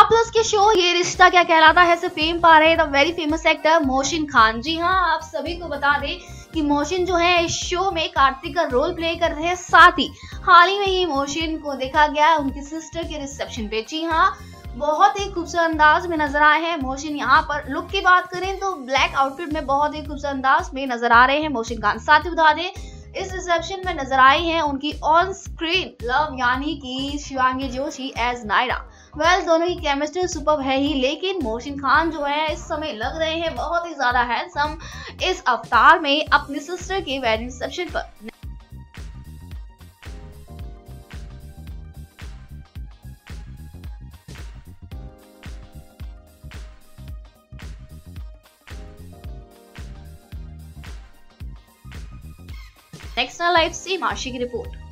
Star plus के show ये रिश्ता क्या कहलाता है से फेम पा रहे the very famous actor Mohsin Khan. जी हाँ, आप सभी को बता दें कि मोहसिन जो है इस शो में कार्तिक का रोल प्ले कर रहे हैं। साथ ही हाल ही में ही मोहसिन को देखा गया उनकी सिस्टर के रिसेप्शन पे। जी हाँ, बहुत ही खूबसूरत अंदाज में नजर आए हैं मोहसिन। यहाँ पर लुक की बात करें तो ब्लैक आउटफिट में बहुत ही खूबसूरत अंदाज में नजर आ रहे हैं मोहसिन खान। साथ ही बता दें इस रिसेप्शन में नजर आई हैं उनकी ऑन स्क्रीन लव यानी कि शिवांगी जोशी एज नायरा। दोनों की केमिस्ट्री सुपर है ही, लेकिन मोहसिन खान जो है इस समय लग रहे हैं बहुत ही ज्यादा हैंडसम इस अवतार में अपनी सिस्टर के वेडिंग रिसेप्शन पर। नेक्स्ट लाइव से माशी की रिपोर्ट।